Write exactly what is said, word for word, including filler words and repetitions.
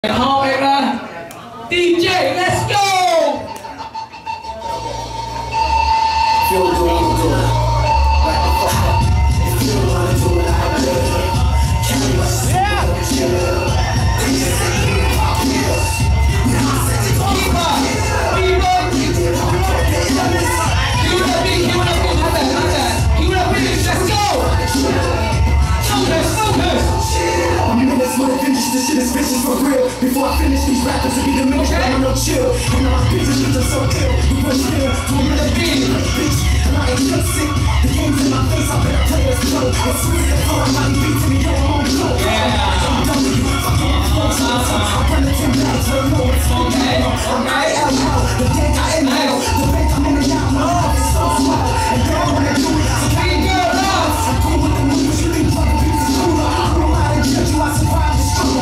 Comment 啦 ，D J，let's go。This shit is vicious for real. Before I finish these rappers, it'll be the minutes that I'm no chill. And all my bitches are so ill. We push still to another beat, bitch. And I ain't just sick. The game's in my face, I better play this slow. It's sweet as fuck, I'm not beat to me, yo, I'm on go. Yeah. I'm done with you, fucking awesome. I'm running ten minutes, turn low, it's okay. I'm right out now, the deck I inhale. The bank I'm in and out, my life is so small. And they don't wanna do it, so keep your love. I'm cool with the moves, you think fucking pieces cooler. I don't know how to judge you, I survived the struggle.